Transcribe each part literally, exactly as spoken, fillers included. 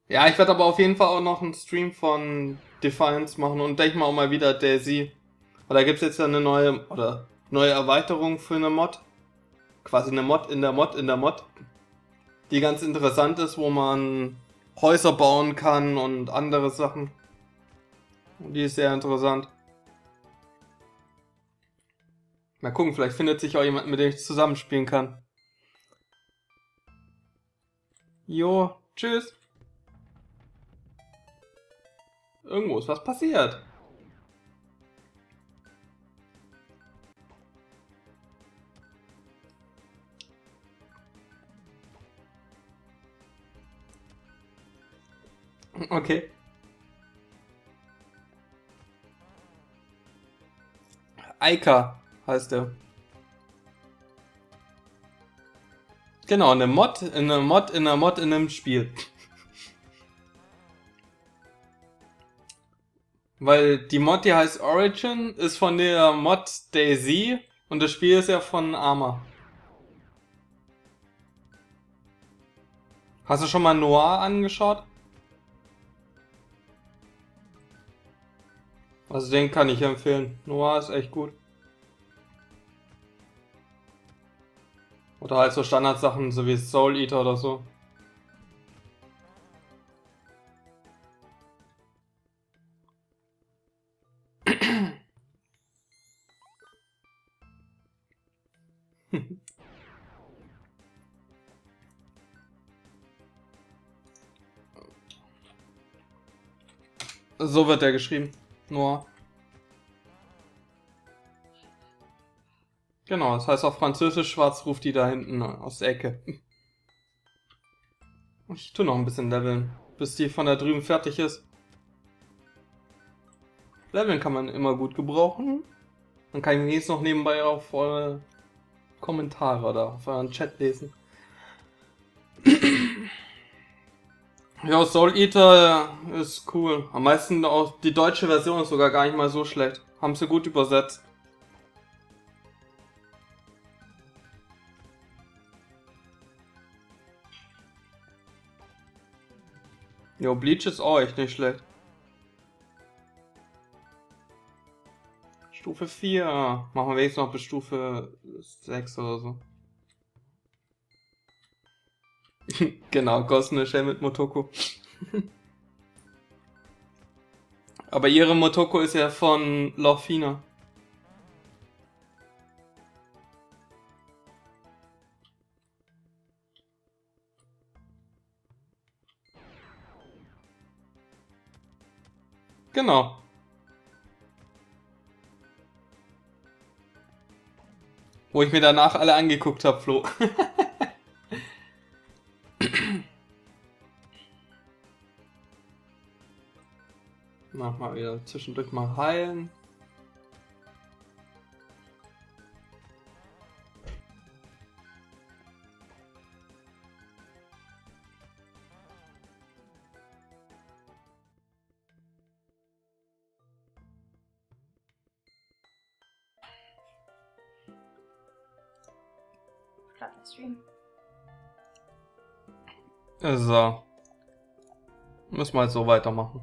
Ja, ich werde aber auf jeden Fall auch noch einen Stream von Defiance machen und denke mal auch mal wieder DayZ. Weil da gibt's jetzt ja eine neue, oder neue Erweiterung für eine Mod. Quasi eine Mod in der Mod in der Mod. Die ganz interessant ist, wo man Häuser bauen kann und andere Sachen. Die ist sehr interessant. Mal gucken, vielleicht findet sich auch jemand, mit dem ich zusammenspielen kann. Jo, tschüss. Irgendwo ist was passiert. Okay. Eika heißt der. Genau, eine Mod, eine Mod, in einer Mod in einem Spiel. Weil die Mod, die heißt Origin, ist von der Mod DayZ und das Spiel ist ja von Arma. Hast du schon mal Noir angeschaut? Also den kann ich empfehlen. Noir ist echt gut. Oder halt so Standardsachen, so wie Soul Eater oder so. So wird der geschrieben. Noir. Genau, das heißt auf Französisch, schwarz ruft die da hinten aus der Ecke. Ich tu noch ein bisschen leveln, bis die von da drüben fertig ist. Leveln kann man immer gut gebrauchen. Dann kann ich jetzt noch nebenbei auf eure Kommentare oder auf euren Chat lesen. Ja, Soul Eater ist cool. Am meisten auch die deutsche Version ist sogar gar nicht mal so schlecht. Haben sie gut übersetzt. Jo, Bleach ist auch echt nicht schlecht. Stufe vier. Machen wir wenigstens noch bis Stufe sechs oder so. Genau, Gosne Shell mit Motoko. Aber ihre Motoko ist ja von Lorfina. Genau. Wo ich mir danach alle angeguckt habe, Flo. Mach mal wieder zwischendurch mal heilen. Stream. So. Müssen wir jetzt so weitermachen.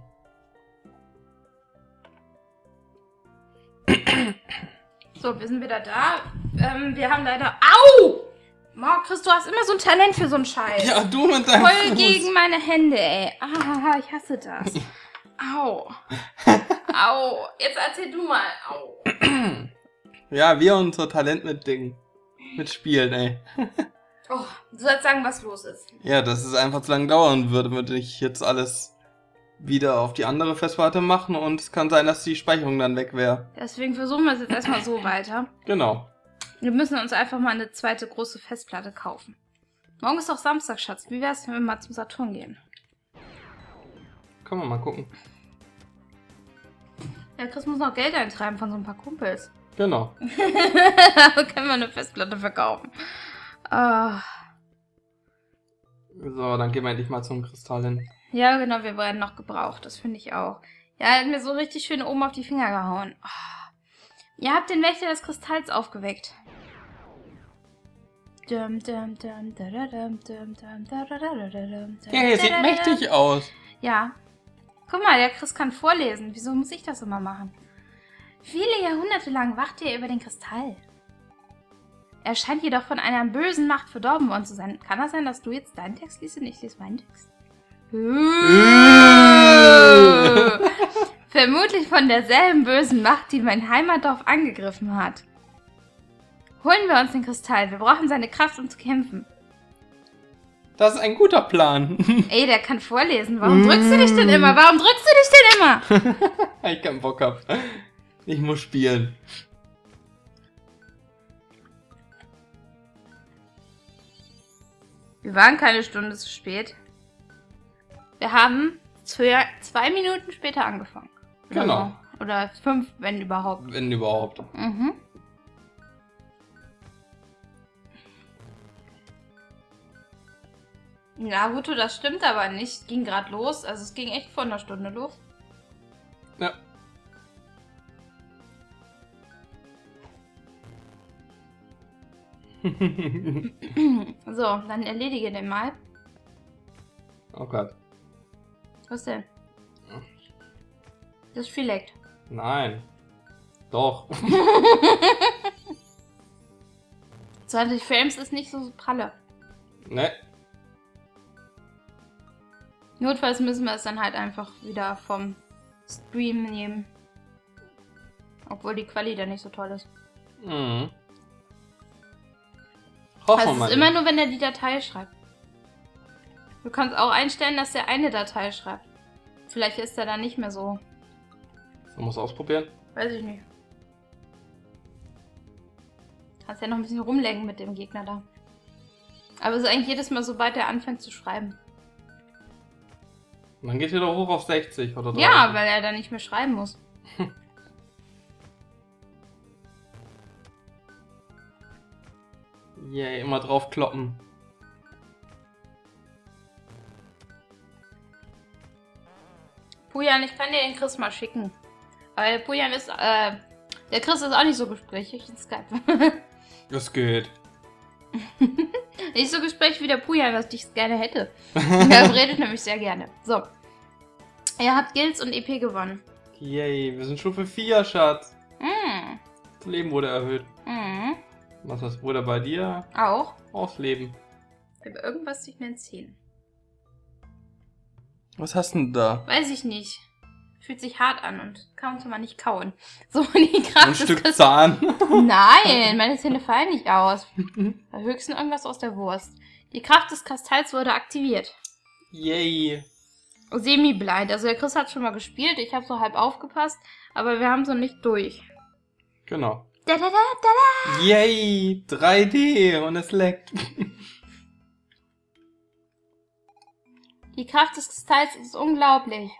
So, wir sind wieder da. Ähm, wir haben leider... Au! Markus, du hast immer so ein Talent für so einen Scheiß. Ja, du mit deinem Voll Fuß. gegen meine Hände, ey. Ah, ich hasse das. Au. Au. Jetzt erzähl du mal. Au. Ja, wir unser Talent mit Dingen. Mit Spielen, ey. Oh, du sollst sagen, was los ist. Ja, dass es einfach zu lange dauern würde, würde ich jetzt alles wieder auf die andere Festplatte machen und es kann sein, dass die Speicherung dann weg wäre. Deswegen versuchen wir es jetzt erstmal so weiter. Genau. Wir müssen uns einfach mal eine zweite große Festplatte kaufen. Morgen ist doch Samstag, Schatz. Wie wär's, wenn wir mal zum Saturn gehen? Können wir mal gucken. Ja, Chris muss noch Geld eintreiben von so ein paar Kumpels. Genau. Da können wir eine Festplatte verkaufen. Uh. So, dann gehen wir endlich mal zum Kristall hin. Ja, genau, wir werden noch gebraucht. Das finde ich auch. Ja, er hat mir so richtig schön oben auf die Finger gehauen. Oh. Ihr habt den Wächter des Kristalls aufgeweckt. Dum, dum, dum, da, da, dum, dum, dum, da, da, da, da, dum, dum, Ja, er da, sieht da, da. mächtig aus. Ja. Guck mal, der Chris kann vorlesen. Wieso muss ich das immer machen? Viele Jahrhunderte lang wachte er über den Kristall. Er scheint jedoch von einer bösen Macht verdorben worden zu sein. Kann das sein, dass du jetzt deinen Text liest und ich lese meinen Text? Vermutlich von derselben bösen Macht, die mein Heimatdorf angegriffen hat. Holen wir uns den Kristall. Wir brauchen seine Kraft, um zu kämpfen. Das ist ein guter Plan. Ey, der kann vorlesen. Warum drückst du dich denn immer? Warum drückst du dich denn immer? Weil ich keinen Bock hab. Ich muss spielen. Wir waren keine Stunde zu spät. Wir haben zwei, zwei Minuten später angefangen. Oder Genau. so. Oder fünf, wenn überhaupt. Wenn überhaupt. Mhm. Naruto, das stimmt aber nicht. Ging gerade los. Also es ging echt vor einer Stunde los. Ja. So, dann erledige den mal. Oh Gott. Was denn? Das ist vielleicht. Nein. Doch. zwanzig Frames ist nicht so pralle. Ne. Notfalls müssen wir es dann halt einfach wieder vom Stream nehmen. Obwohl die Quali dann nicht so toll ist. Mhm. Hoffen Also wir es mal ist immer nicht. nur, wenn er die Datei schreibt. Du kannst auch einstellen, dass er eine Datei schreibt. Vielleicht ist er dann nicht mehr so. Man muss ausprobieren. Weiß ich nicht. Kannst ja noch ein bisschen rumlenken mit dem Gegner da. Aber es ist eigentlich jedes Mal, sobald er anfängt zu schreiben. Und dann geht ihr doch hoch auf sechzig oder dreißig. Ja, weil er dann nicht mehr schreiben muss. Yay, immer drauf kloppen. Pujan, ich kann dir den Chris mal schicken. Weil Pujan ist, äh, der Chris ist auch nicht so gesprächig in Skype. Das geht. Nicht so gesprächig wie der Pujan, was ich gerne hätte. Der redet nämlich sehr gerne. So. Ihr habt Guilds und E P gewonnen. Yay, wir sind Stufe vier, Schatz. Mm. Das Leben wurde erhöht. Mm. Was das wurde bei dir? Auch. Aufs Leben. Aber irgendwas sich mir Zähnen. Was hast denn da? Weiß ich nicht. Fühlt sich hart an und kaum kann man nicht kauen. So, die Kraft Ein des Stück Kast- Zahn. Nein, meine Zähne fallen nicht aus. Höchstens irgendwas aus der Wurst. Die Kraft des Kastalls wurde aktiviert. Yay. Semi-blind. Also der Chris hat schon mal gespielt. Ich habe so halb aufgepasst. Aber wir haben es noch nicht durch. Genau. Da, da, da, da, da. Yay, drei D und es leckt. Die Kraft des Kristalls ist unglaublich.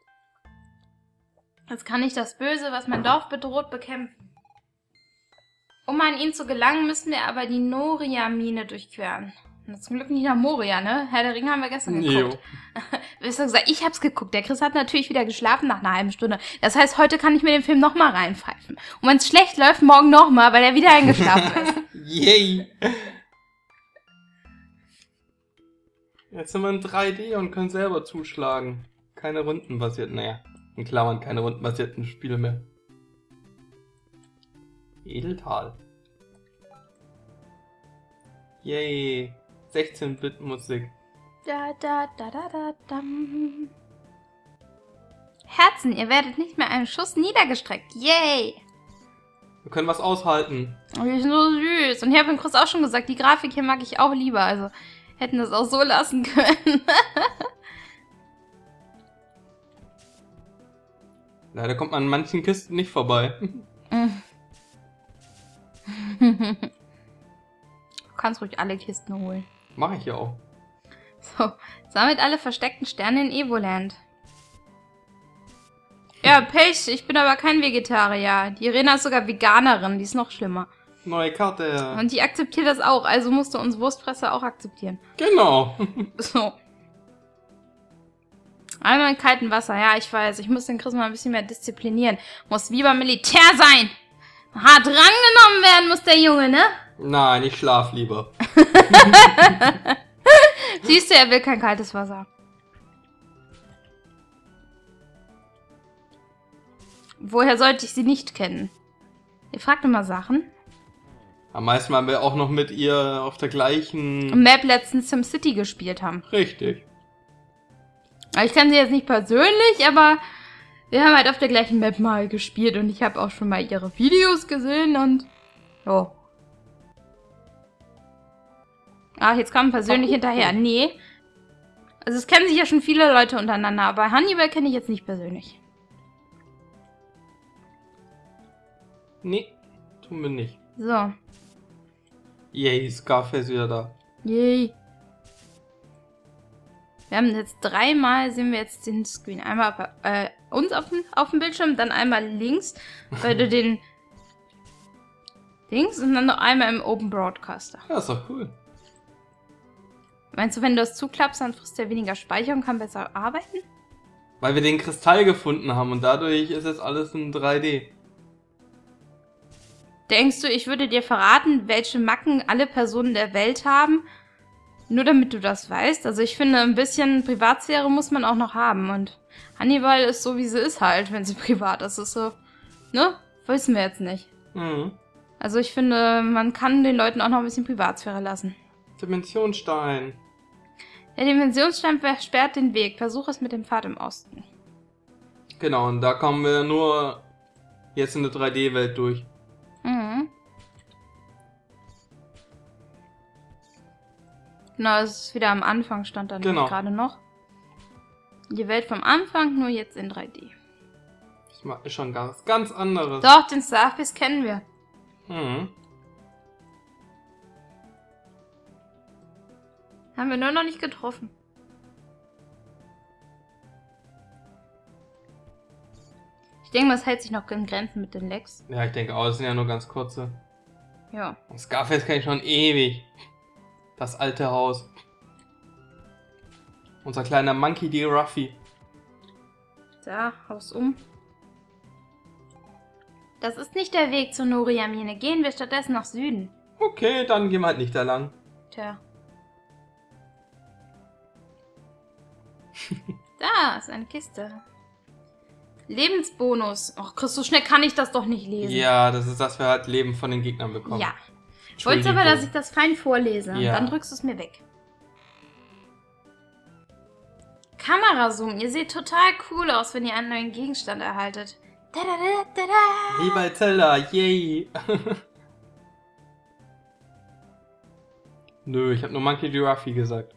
Jetzt kann ich das Böse, was mein Dorf bedroht, bekämpfen. Um an ihn zu gelangen, müssen wir aber die Noria-Mine durchqueren. Und zum Glück nicht nach Moria, ne? Herr der Ringe haben wir gestern geguckt. Wisst ihr gesagt, ich hab's geguckt. Der Chris hat natürlich wieder geschlafen nach einer halben Stunde. Das heißt, heute kann ich mir den Film nochmal reinpfeifen. Und wenn es schlecht läuft, morgen nochmal, weil er wieder eingeschlafen ist. Yay. Jetzt sind wir in drei D und können selber zuschlagen. Keine rundenbasierten, naja, in Klammern keine rundenbasierten Spiele mehr. Edeltal. Yay. sechzehn Bit Musik. Da, da, da, da, da, dam. Herzen, ihr werdet nicht mehr einen Schuss niedergestreckt. Yay! Wir können was aushalten. Oh, die ist so süß. Und ich habe dem Chris auch schon gesagt, die Grafik hier mag ich auch lieber. Also hätten das auch so lassen können. Leider kommt man an manchen Kisten nicht vorbei. Du kannst ruhig alle Kisten holen. Mache ich ja auch. So, sammelt alle versteckten Sterne in Evoland. Ja, Pech, ich bin aber kein Vegetarier. Die Irena ist sogar Veganerin, die ist noch schlimmer. Neue Karte. Und die akzeptiert das auch, also musst du uns Wurstfresser auch akzeptieren. Genau. So. Einmal in kaltem Wasser, ja, ich weiß. Ich muss den Chris mal ein bisschen mehr disziplinieren. Muss wie beim Militär sein. Hart rangenommen werden muss der Junge, ne? Nein, ich schlaf lieber. Siehst du, er will kein kaltes Wasser. Woher sollte ich sie nicht kennen? Ihr fragt immer Sachen. Am meisten, weil wir auch noch mit ihr auf der gleichen... Map letztens SimCity gespielt haben. Richtig. Ich kenne sie jetzt nicht persönlich, aber wir haben halt auf der gleichen Map mal gespielt und ich habe auch schon mal ihre Videos gesehen und... Jo. Ach, jetzt kommen persönlich Ach, hinterher. Nee. Also es kennen sich ja schon viele Leute untereinander, aber Hannibal kenne ich jetzt nicht persönlich. Nee, tun wir nicht. So. Yay, Scarface wieder da. Yay. Wir haben jetzt dreimal, sehen wir jetzt den Screen. Einmal auf, äh, uns auf dem, auf dem Bildschirm, dann einmal links, weil du den... links und dann noch einmal im Open Broadcaster. Ja, ist doch cool. Meinst du, wenn du das zuklappst, dann frisst er weniger Speicher und kann besser arbeiten? Weil wir den Kristall gefunden haben und dadurch ist jetzt alles in drei D. Denkst du, ich würde dir verraten, welche Macken alle Personen der Welt haben? Nur damit du das weißt. Also ich finde, ein bisschen Privatsphäre muss man auch noch haben. Und Hannibal ist so, wie sie ist halt, wenn sie privat ist. Das ist so, ne? Wissen wir jetzt nicht. Mhm. Also ich finde, man kann den Leuten auch noch ein bisschen Privatsphäre lassen. Dimensionsstein. Der Dimensionsstein versperrt den Weg. Versuch es mit dem Pfad im Osten. Genau, und da kommen wir nur jetzt in der drei D-Welt durch. Mhm. Genau, es ist wieder am Anfang, stand da genau. gerade noch. Die Welt vom Anfang, nur jetzt in drei D. Das ist schon ganz, ganz anderes. Doch, den Starface kennen wir. Mhm. Haben wir nur noch nicht getroffen. Ich denke mal, es hält sich noch in Grenzen mit den Lecks. Ja, ich denke auch, das sind ja nur ganz kurze. Ja. Und Scarface kenne ich schon ewig. Das alte Haus. Unser kleiner Monkey D. Ruffy. Da, Haus um. Das ist nicht der Weg zur Noria-Mine. Gehen wir stattdessen nach Süden. Okay, dann gehen wir halt nicht da lang. Tja. Da ist eine Kiste. Lebensbonus. Ach, Chris, so schnell kann ich das doch nicht lesen. Ja, das ist, dass wir halt Leben von den Gegnern bekommen. Ja. Ich wollte aber, dass ich das fein vorlese. Ja. Dann drückst du es mir weg. Kamerazoom. Ihr seht total cool aus, wenn ihr einen neuen Gegenstand erhaltet. Da, da, da, da, da. Wie bei Zelda, yay! Nö, ich habe nur Monkey D. Ruffy gesagt.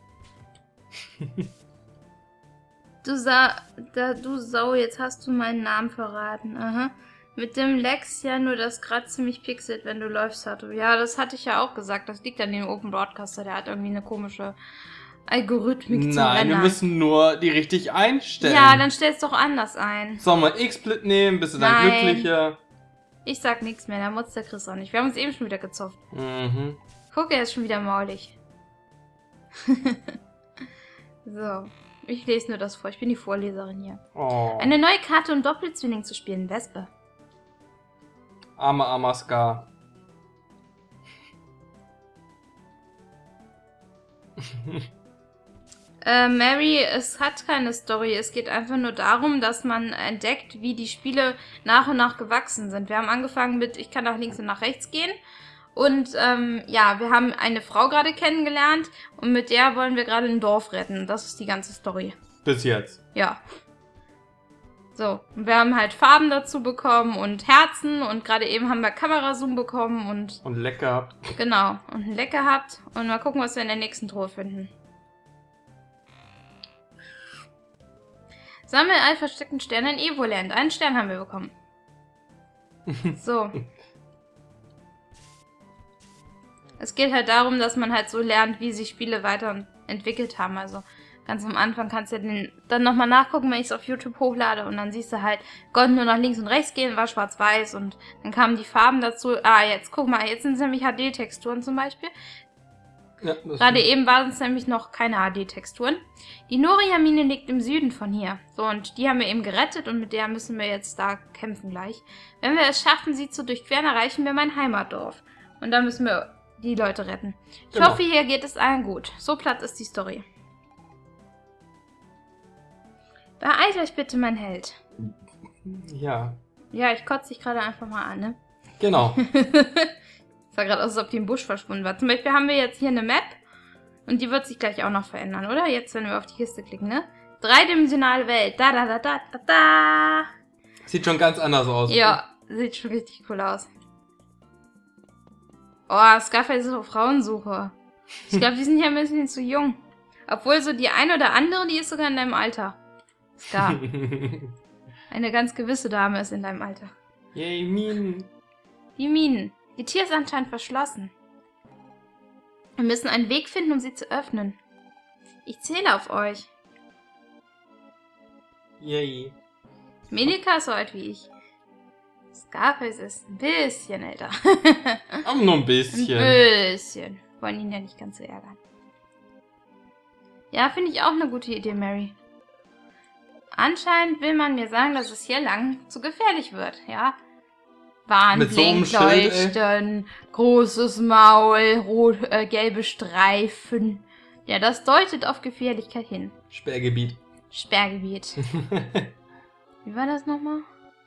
Du Sa... Da, du Sau, jetzt hast du meinen Namen verraten. Aha. Mit dem Lex ja nur das gerade ziemlich pixelt, wenn du läufst, Hato. Ja, das hatte ich ja auch gesagt. Das liegt an dem Open Broadcaster. Der hat irgendwie eine komische Algorithmik zum Nein, Rendern. wir müssen nur die richtig einstellen. Ja, dann stell's doch anders ein. Sollen wir X-Split nehmen? Bist du dann Nein. glücklicher? Ich sag nichts mehr, da mutzt der Chris auch nicht. Wir haben uns eben schon wieder gezofft. Mhm. Guck, er ist schon wieder maulig. So, ich lese nur das vor. Ich bin die Vorleserin hier. Oh. Eine neue Karte, um Doppelzwilling zu spielen. Wespe. Armer, armer Scar. Äh, Mary, es hat keine Story. Es geht einfach nur darum, dass man entdeckt, wie die Spiele nach und nach gewachsen sind. Wir haben angefangen mit, ich kann nach links und nach rechts gehen. Und ähm, ja, wir haben eine Frau gerade kennengelernt und mit der wollen wir gerade ein Dorf retten. Das ist die ganze Story. Bis jetzt. Ja. So, und wir haben halt Farben dazu bekommen und Herzen und gerade eben haben wir Kamerazoom bekommen und... Und Leck gehabt. Genau, und ein Leck gehabt und mal gucken, was wir in der nächsten Truhe finden. Sammel all versteckten Sterne in Evoland. Einen Stern haben wir bekommen. So. Es geht halt darum, dass man halt so lernt, wie sich Spiele weiterentwickelt haben. Also ganz am Anfang kannst du den dann nochmal nachgucken, wenn ich es auf YouTube hochlade. Und dann siehst du halt, konnten nur nach links und rechts gehen, war schwarz-weiß. Und dann kamen die Farben dazu. Ah, jetzt guck mal, jetzt sind es nämlich H D-Texturen zum Beispiel. Ja, Gerade eben waren es nämlich noch keine H D-Texturen. Die Noria-Mine liegt im Süden von hier. So, und die haben wir eben gerettet und mit der müssen wir jetzt da kämpfen gleich. Wenn wir es schaffen, sie zu durchqueren, erreichen wir mein Heimatdorf. Und dann müssen wir die Leute retten. Ich Genau. hoffe, hier geht es allen gut. So platt ist die Story. Beeilt euch bitte, mein Held. Ja. Ja, ich kotze dich gerade einfach mal an, ne? Genau. Sah gerade aus, als ob die im Busch verschwunden war. Zum Beispiel haben wir jetzt hier eine Map. Und die wird sich gleich auch noch verändern, oder? Jetzt, wenn wir auf die Kiste klicken, ne? Dreidimensionale Welt. Da, da, da, da, da, da. Sieht schon ganz anders aus. Ja, sieht schon richtig cool aus. Oh, Scarface ist auf Frauensuche. Ich glaube, die sind hier ein bisschen zu jung. Obwohl so die eine oder andere, die ist sogar in deinem Alter. Scar. Eine ganz gewisse Dame ist in deinem Alter. Yay, Minen. Die Minen. Die Tür ist anscheinend verschlossen. Wir müssen einen Weg finden, um sie zu öffnen. Ich zähle auf euch. Yay. Melika ist so alt wie ich. Scarface ist ein bisschen älter. Aber nur ein Ein bisschen. bisschen. Wollen ihn ja nicht ganz so ärgern. Ja, finde ich auch eine gute Idee, Mary. Anscheinend will man mir sagen, dass es hier lang zu gefährlich wird, ja? Warnblink, so einem Schild, Leuchten, großes Maul, rot, äh, gelbe Streifen. Ja, das deutet auf Gefährlichkeit hin. Sperrgebiet. Sperrgebiet. Wie war das nochmal?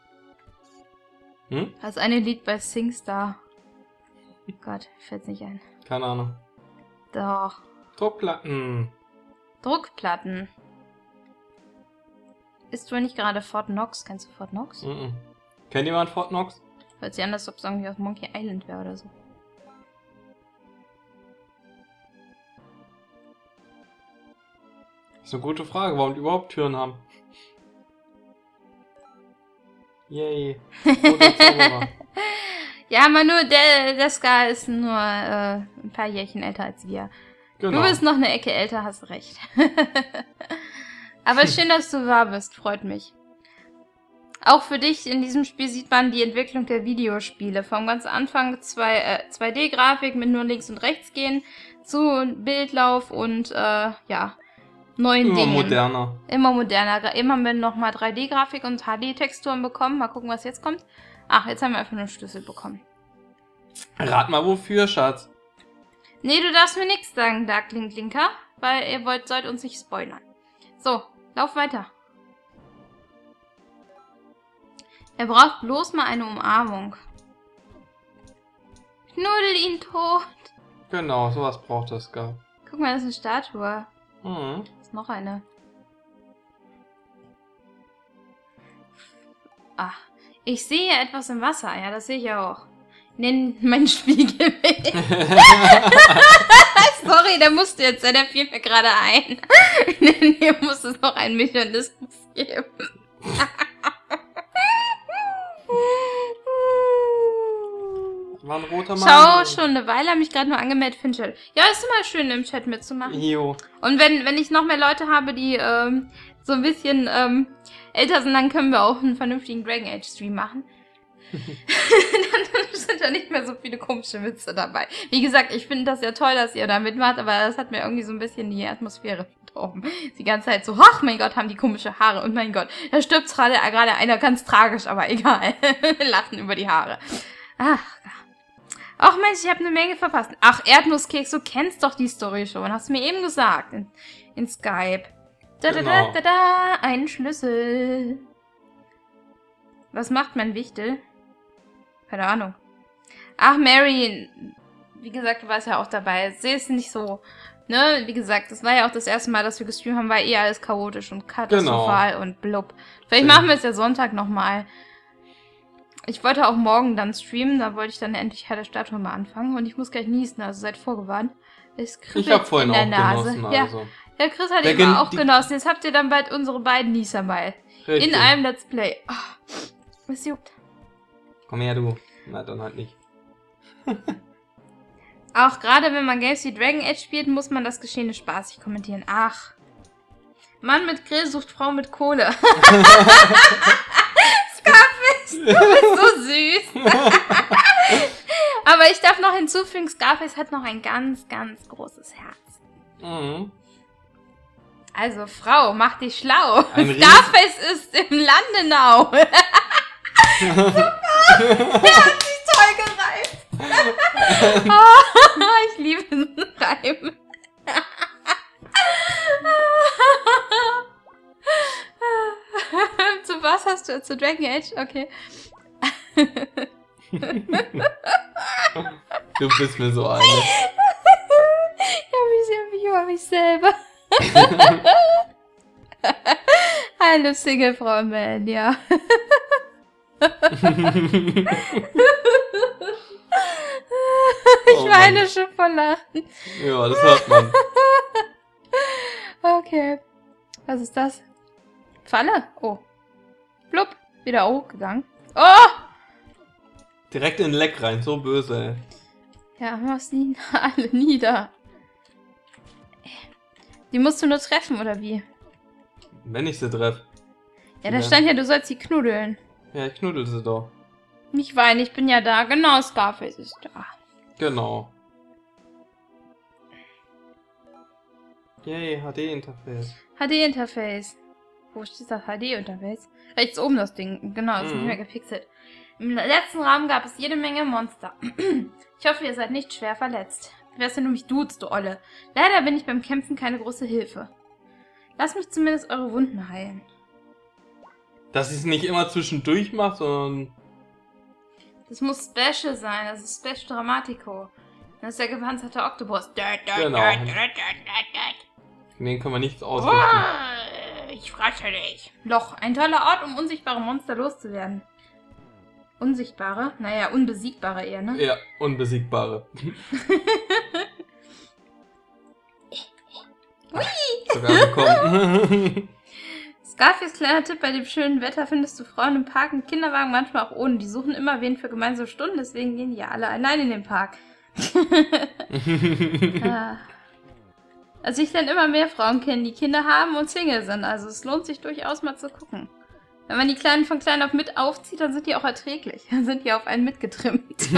Hm? Das eine Lied bei SingStar. Gott, fällt's nicht ein. Keine Ahnung. Doch. Druckplatten. Druckplatten. Ist wohl nicht gerade Fort Knox? Kennst du Fort Knox? Mhm. Kennt jemand Fort Knox? Hört sich an, als ob es irgendwie aus Monkey Island wäre oder so. Das ist eine gute Frage, warum die überhaupt Türen haben. Yay. Roter Zauberer. Ja, Manu, der, der Scar ist nur äh, ein paar Jährchen älter als wir. Genau. Du bist noch eine Ecke älter, hast recht. Aber schön, dass du wahr bist, freut mich. Auch für dich in diesem Spiel sieht man die Entwicklung der Videospiele. Vom ganz Anfang zwei, äh, zwei D-Grafik mit nur links und rechts gehen zu Bildlauf und äh, ja, neuen Immer Dingen. moderner. Immer moderner. Immer mit nochmal drei D-Grafik und H D-Texturen bekommen. Mal gucken, was jetzt kommt. Ach, jetzt haben wir einfach nur einen Schlüssel bekommen. Rat mal wofür, Schatz. Nee, du darfst mir nichts sagen, Darkling Linker, weil ihr wollt, sollt uns nicht spoilern. So, lauf weiter. Er braucht bloß mal eine Umarmung. Knuddel ihn tot. Genau, sowas braucht das gar. Guck mal, das ist eine Statue. Mhm. Das ist noch eine. Ach, ich sehe etwas im Wasser. Ja, das sehe ich auch. Nenn mein Spiegelbild. Sorry, der musste jetzt sein. Der fiel mir gerade ein. Hier muss es noch einen Mechanismus geben. War ein roter Mann. Schau, schon eine Weile habe ich gerade nur angemeldet für den Chat. Ja, ist immer schön im Chat mitzumachen. Jo. Und wenn, wenn ich noch mehr Leute habe, die ähm, so ein bisschen ähm, älter sind, dann können wir auch einen vernünftigen Dragon Age Stream machen. Dann sind ja nicht mehr so viele komische Witze dabei. Wie gesagt, ich finde das ja toll, dass ihr da mitmacht, aber das hat mir irgendwie so ein bisschen die Atmosphäre verdorben. Die ganze Zeit so, ach mein Gott, haben die komische Haare und mein Gott, da stirbt gerade gerade einer ganz tragisch, aber egal. Lachen über die Haare. Ach, ach Mensch, ich habe eine Menge verpasst. Ach, Erdnusskeks, du kennst doch die Story schon. Hast du mir eben gesagt in, in Skype. Da, da, da, da, da, ein Schlüssel. Was macht mein Wichtel? Keine Ahnung. Ach, Mary, wie gesagt, du warst ja auch dabei. Sehe es nicht so, ne? Wie gesagt, das war ja auch das erste Mal, dass wir gestreamt haben, war eh alles chaotisch und katastrophal genau. Und blub. Vielleicht ja. Machen wir es ja Sonntag nochmal. Ich wollte auch morgen dann streamen, da wollte ich dann endlich Herr der Statue mal anfangen. Und ich muss gleich niesen, also seid vorgewarnt. Es ich hab vorhin in der auch Nase. Genossen, also. Ja, der Chris hat der eben auch die genossen. Jetzt habt ihr dann bald unsere beiden Nieser mal. Richtig. In einem Let's Play. Oh, es juckt. Komm her, du. Na, dann halt nicht. Auch gerade wenn man Games wie Dragon Age spielt, muss man das Geschehene spaßig kommentieren. Ach. Mann mit Grill sucht Frau mit Kohle. Scarface, du bist so süß. Aber ich darf noch hinzufügen, Scarface hat noch ein ganz, ganz großes Herz. Mhm. Also, Frau, mach dich schlau. Ein Scarface ist im Landenau. Super! Der hat sich toll gereift. Oh, ich liebe diesen Reim. Zu was hast du? Zu Dragon Age? Okay. Du bist mir so eine. Ich hab mich sehr über mich selber. Hallo Singlefrau Man, ja. Ich Oh weine Mann. schon vor Lachen. Ja, das hört man. Okay. Was ist das? Falle? Oh. Blub. Wieder hochgegangen. Oh! Direkt in den Leck rein, so böse, ey. Ja, mach's nie alle nieder. Die musst du nur treffen, oder wie? Wenn ich sie treffe. Ja, da Ja. stand ja, du sollst sie knuddeln. Ja, ich knuddel sie doch. Nicht weinen, ich bin ja da. Genau, Scarface ist da. Genau. Yay, H D-Interface. H D-Interface. Wo steht das H D-Interface? Rechts oben das Ding. Genau, ist Mhm. nicht mehr gepixelt. Im letzten Raum gab es jede Menge Monster. Ich hoffe, ihr seid nicht schwer verletzt. Wer ist denn du mich duzt, du Olle? Leider bin ich beim Kämpfen keine große Hilfe. Lasst mich zumindest eure Wunden heilen. Dass ich es nicht immer zwischendurch mache, sondern... Das muss Special sein, das ist Special Dramatico. Das ist der gepanzerte Oktopus. Genau. Den können wir nichts ausrichten. Oh, ich frage dich. Loch, ein toller Ort, um unsichtbare Monster loszuwerden. Unsichtbare? Naja, unbesiegbare eher, ne? Ja, unbesiegbare. Sogar bekommen. Scarface kleiner Tipp, bei dem schönen Wetter findest du Frauen im Park und Kinderwagen, manchmal auch ohne. Die suchen immer wen für gemeinsame Stunden, deswegen gehen die ja alle allein in den Park. Ah. Also ich lerne immer mehr Frauen kennen, die Kinder haben und Single sind. Also es lohnt sich durchaus mal zu gucken. Wenn man die Kleinen von klein auf mit aufzieht, dann sind die auch erträglich. Dann sind die auf einen mitgetrimmt.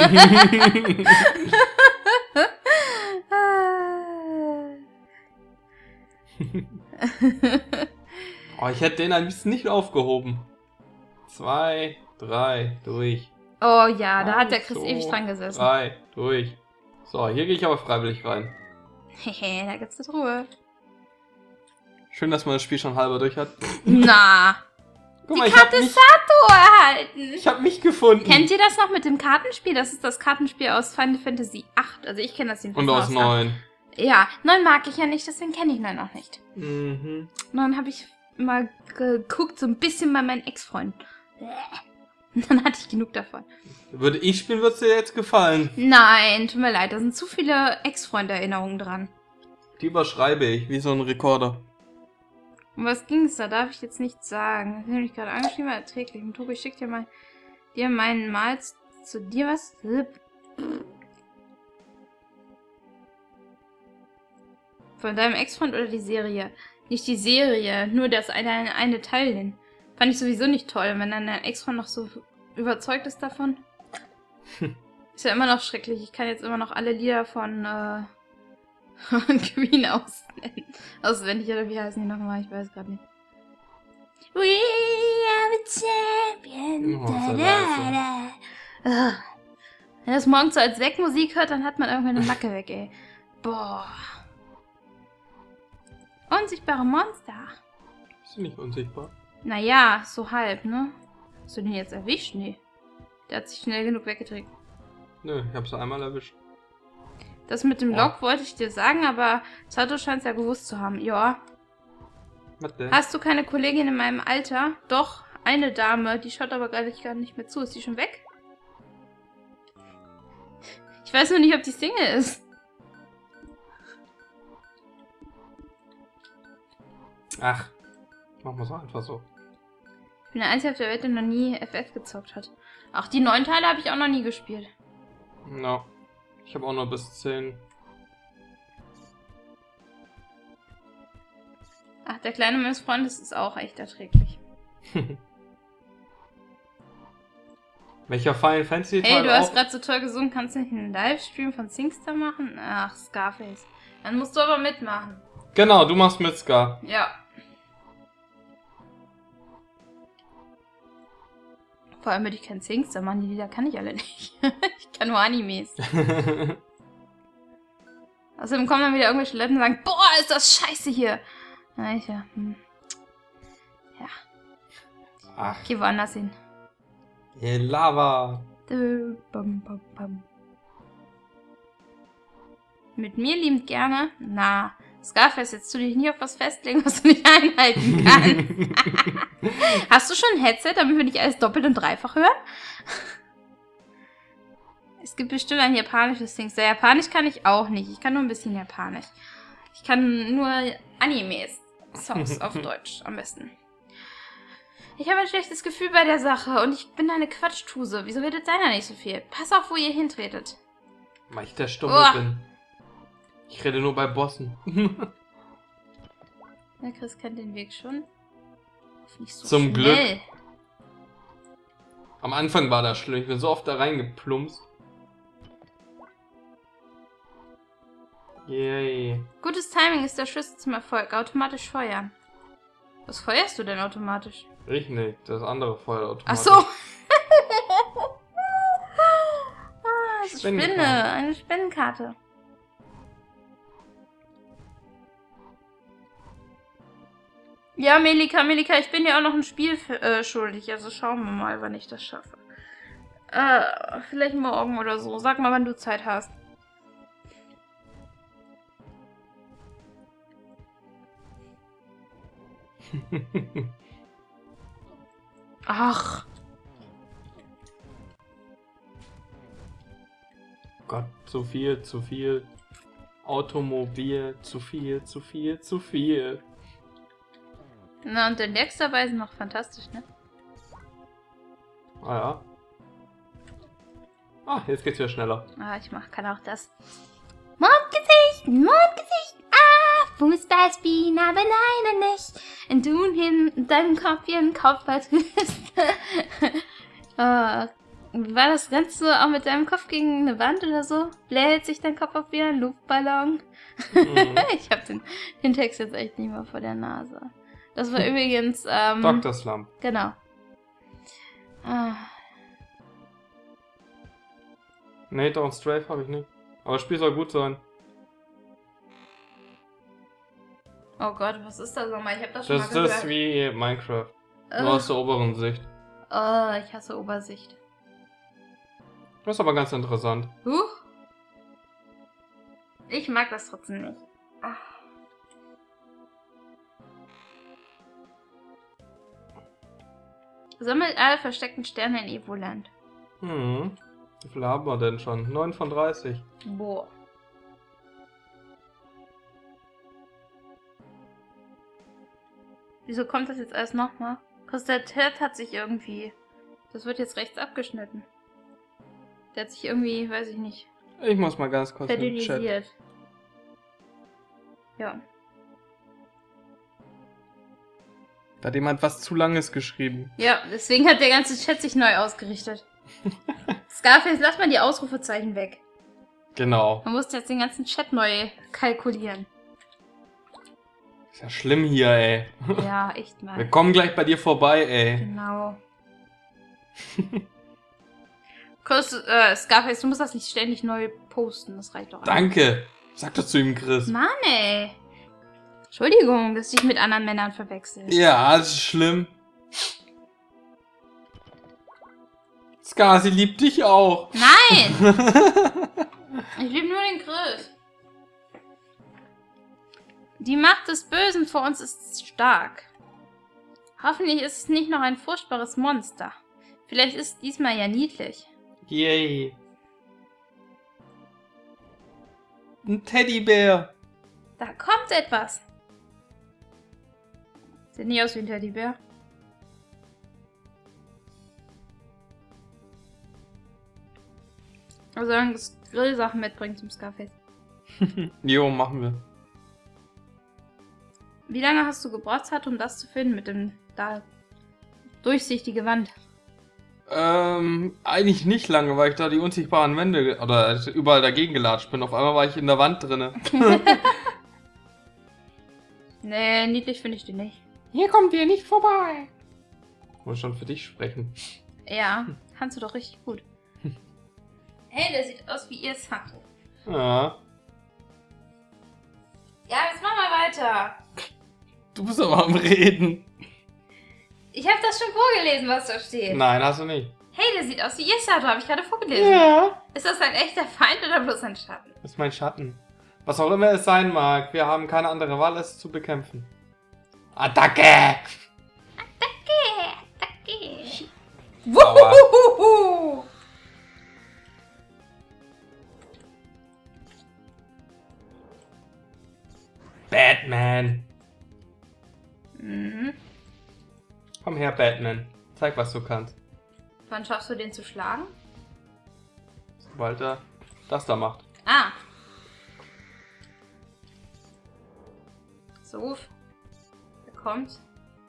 Oh, ich hätte den ein bisschen nicht aufgehoben. Zwei, drei, durch. Oh ja, da hat der Eins, Chris zwei, ewig dran gesessen. Drei, durch. So, hier gehe ich aber freiwillig rein. Hehe, da gibt's eine Truhe. Schön, dass man das Spiel schon halber durch hat. Na, Guck die mal, ich hab Karte mich, Sato erhalten. ich hab mich gefunden. Kennt ihr das noch mit dem Kartenspiel? Das ist das Kartenspiel aus Final Fantasy acht. Also ich kenne das jedenfalls Und nur aus acht. neun. Ja, neun mag ich ja nicht, deswegen kenne ich neun auch nicht. Mhm. Neun habe ich mal geguckt, so ein bisschen bei meinen Ex-Freunden. Dann hatte ich genug davon. Würde ich spielen, würde es dir jetzt gefallen. Nein, tut mir leid, da sind zu viele Ex-Freunde-Erinnerungen dran. Die überschreibe ich, wie so ein Rekorder. Um was ging's da? Darf ich jetzt nichts sagen. Das ist nämlich gerade angeschrieben, erträglich. Und Tobi schickt dir mal dir meinen Mal zu, zu dir was. Von deinem Ex-Freund oder die Serie? Nicht die Serie, nur das eine, eine Teil hin. Fand ich sowieso nicht toll, wenn dann dein Ex-Freund noch so überzeugt ist davon. Ist ja immer noch schrecklich. Ich kann jetzt immer noch alle Lieder von äh, Queen aus auswendig, oder wie heißen die nochmal? Ich weiß gerade nicht. We are the champion. Oh, so Da, da, da. Ah. Wenn das morgens so als Weckmusik hört, dann hat man irgendwann eine Macke weg, ey. Boah. Unsichtbare Monster. Ist die nicht unsichtbar? Naja, so halb, ne? Hast du den jetzt erwischt? Nee. Der hat sich schnell genug weggedreht. Nö, ich hab's einmal erwischt. Das mit dem Ja. Log wollte ich dir sagen, aber Sato scheint es ja gewusst zu haben. Ja. Was denn? Hast du keine Kollegin in meinem Alter? Doch, eine Dame. Die schaut aber gerade gar nicht mehr zu. Ist die schon weg? Ich weiß nur nicht, ob die Single ist. Ach, machen wir es einfach so. Ich bin der Einzige auf der Welt, der noch nie F F gezockt hat. Ach, die neun Teile habe ich auch noch nie gespielt. Ja. Ich habe auch nur bis zehn. Ach, der Kleine meines Freundes ist auch echt erträglich. Welcher Final Fantasy Ey, Teil du hast auch? gerade so toll gesungen. Kannst du nicht einen Livestream von Singstar machen? Ach, Scarface. Dann musst du aber mitmachen. Genau, du machst mit Scar. Ja. Vor allem bin ich kein Singster, Mann, die Lieder kann ich alle nicht. Ich kann nur Animes. Außerdem kommen dann wieder irgendwelche Leute und sagen, boah, ist das scheiße hier. Na, ich ja, hm. Ja. Ach. Geh woanders hin. Hey, Lava. Dö, bam, bam, bam. Mit mir liebend gerne? Na, Scarface, jetzt tu dich nicht auf was festlegen, was du nicht einhalten kannst. Hast du schon ein Headset, damit wir nicht alles doppelt und dreifach hören? Es gibt bestimmt ein japanisches Ding. So, Japanisch kann ich auch nicht. Ich kann nur ein bisschen Japanisch. Ich kann nur Animes. Songs auf Deutsch am besten. Ich habe ein schlechtes Gefühl bei der Sache und ich bin eine Quatschtuse. Wieso redet deiner nicht so viel? Pass auf, wo ihr hintretet. Weil ich der Stumme Oh. bin. Ich rede nur bei Bossen. Der Chris kennt den Weg schon. Nicht so Zum schnell. Glück. Am Anfang war das schlimm. Ich bin so oft da reingeplumpst. Yay. Gutes Timing ist der Schlüssel zum Erfolg. Automatisch feuern. Was feuerst du denn automatisch? Ich nicht. Das andere feuert automatisch. Ach so. Ah, Spinne. Spinnenkarte. Eine Spinnenkarte. Ja, Melika, Melika, ich bin dir auch noch ein Spiel äh, schuldig. Also schauen wir mal, wann ich das schaffe. Äh, vielleicht morgen oder so. Sag mal, wann du Zeit hast. Ach. Gott, zu viel, zu viel. Automobil, zu viel, zu viel, zu viel. Na, und der Lex dabei ist noch fantastisch, ne? Ah ja. Ah, jetzt geht's wieder schneller. Ah, ich mach, kann auch das. Mondgesicht, Mondgesicht, ah, Fußballspin, aber nein, nicht. Und du hin, in deinem Kopf wie ein Kopfball triffst. Ah, war das Ganze auch mit deinem Kopf gegen eine Wand oder so? Bläht sich dein Kopf auf wie ein Luftballon? Mhm. Ich hab den, den Text jetzt echt nicht mehr vor der Nase. Das war übrigens, ähm... Doktor Slump. Genau. Ah. Nate und Strafe habe ich nicht. Aber das Spiel soll gut sein. Oh Gott, was ist das nochmal? Ich hab das schon Das mal ist gehört. wie Minecraft. Äh. Nur aus der oberen Sicht. Oh, ich hasse Obersicht. Das ist aber ganz interessant. Huch. Ich mag das trotzdem nicht. Ach. Sammelt alle versteckten Sterne in Evoland. Hm. Wie viel haben wir denn schon? neun von dreißig. Boah. Wieso kommt das jetzt alles nochmal? Der Ted hat sich irgendwie... Das wird jetzt rechts abgeschnitten. Der hat sich irgendwie, weiß ich nicht, Ich muss mal ganz kurz in den Chat. verdünnisiert. Ja. Da hat jemand was zu Langes geschrieben. Ja, deswegen hat der ganze Chat sich neu ausgerichtet. Scarface, lass mal die Ausrufezeichen weg. Genau. Man muss jetzt den ganzen Chat neu kalkulieren. Ist ja schlimm hier, ey. Ja, echt mal. Wir kommen gleich bei dir vorbei, ey. Genau. Chris, äh, Scarface, du musst das nicht ständig neu posten. Das reicht doch. Danke. Sag das zu ihm, Chris. Mann, ey. Entschuldigung, dass ich mit anderen Männern verwechsel. Ja, das ist schlimm. Scar, sie liebt dich auch. Nein! Ich liebe nur den Chris. Die Macht des Bösen vor uns ist stark. Hoffentlich ist es nicht noch ein furchtbares Monster. Vielleicht ist es diesmal ja niedlich. Yay. Ein Teddybär. Da kommt etwas. Sieht nicht aus wie ein Teddybär. Also sagen, dass Grillsachen mitbringen zum Scarface. Jo, machen wir. Wie lange hast du gebraucht, Zart, um das zu finden mit dem da durchsichtige Wand? Ähm, eigentlich nicht lange, weil ich da die unsichtbaren Wände oder überall dagegen gelatscht bin. Auf einmal war ich in der Wand drinne. Nee, niedlich finde ich die nicht. Hier kommt ihr nicht vorbei. Ich muss schon für dich sprechen. Ja, kannst du doch richtig gut. Hey, der sieht aus wie ihr Sato. Ja. Ja, jetzt mach mal weiter. Du bist aber am Reden. Ich habe das schon vorgelesen, was da steht. Nein, hast du nicht. Hey, der sieht aus wie ihr Sato, habe ich gerade vorgelesen. Ja. Ist das ein echter Feind oder bloß ein Schatten? Das ist mein Schatten. Was auch immer es sein mag, wir haben keine andere Wahl, es zu bekämpfen. Attacke! Attacke! Attacke! Aua. Wuhuhuhu! Batman! Mhm. Komm her, Batman. Zeig, was du kannst. Wann schaffst du den zu schlagen? Sobald er das da macht. Ah. So. Er kommt.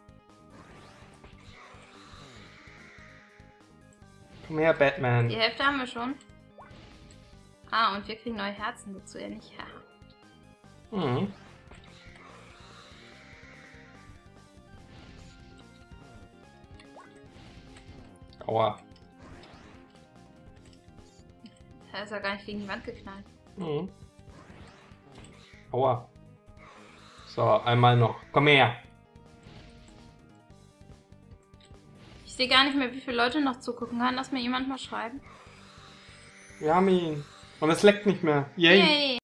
Komm her, Batman. Die Hälfte haben wir schon. Ah, und wir kriegen neue Herzen dazu, ja nicht? Ja. Mhm. Aua. Da ist er gar nicht gegen die Wand geknallt. Mhm. Aua. So, einmal noch. Komm her. Ich sehe gar nicht mehr, wie viele Leute noch zugucken. Kann das mir jemand mal schreiben? Wir haben ihn. Und es leckt nicht mehr. Yay. Yay.